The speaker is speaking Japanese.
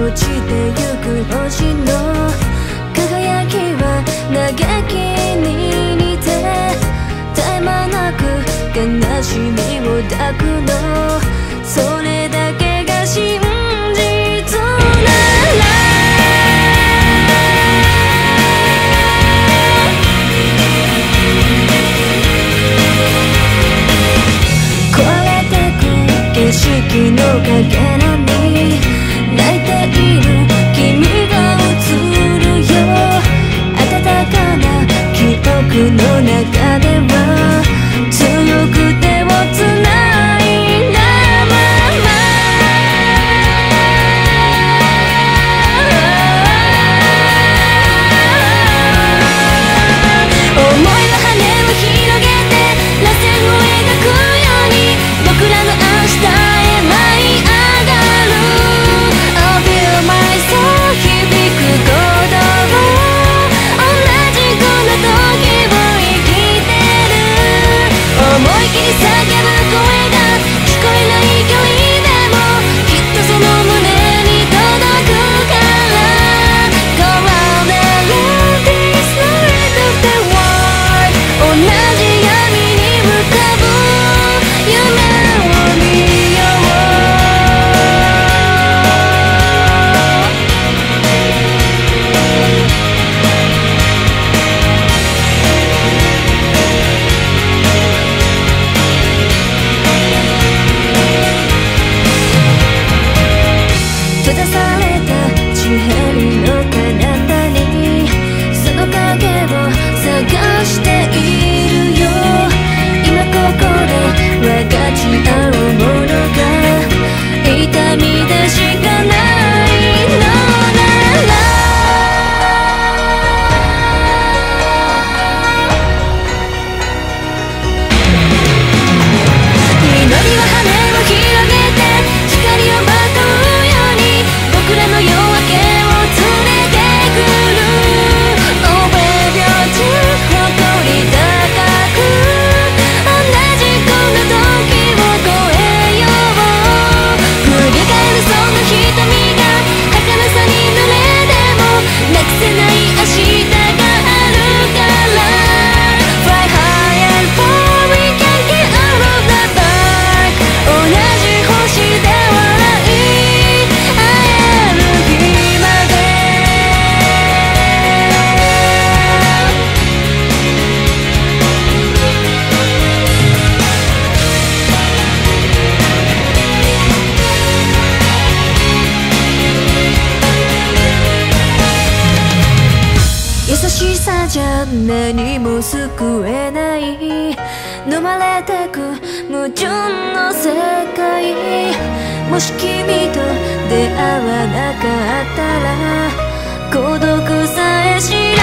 落ちてゆく星の輝きは嘆きに似て絶え間なく悲しみを抱くのそれだけが真実なら景色のかけらに泣いている君が映るよ温かな記憶の中では強く手をつないだまま思いの羽を広げて螺旋を描くように僕らの明日へ舞い上がる I feel my soul 響く鼓動同じこの時を生きてる思い切り叫ぶ声が聞こえない距離でもきっとその胸に届くから Go round and round this night of the world 同じ闇に浮かぶ夢を見よう閉ざされた地平の彼方にその影を探しているよ今ここで分かち合うものが痛みでしかないのなら祈りは羽を広げて光をまとうように僕らの夜明けを連れてくる Oh baby you're too 誇り高く同じこの時を越えよう振り返るその瞳が儚さに濡れてもなくせない明日があるから Fly high and far we can get out of the dark 同じ星で笑い会える日まで優しさじゃ何も救えない飲まれてく矛盾の世界もし君と出会わなかったら孤独さえ知る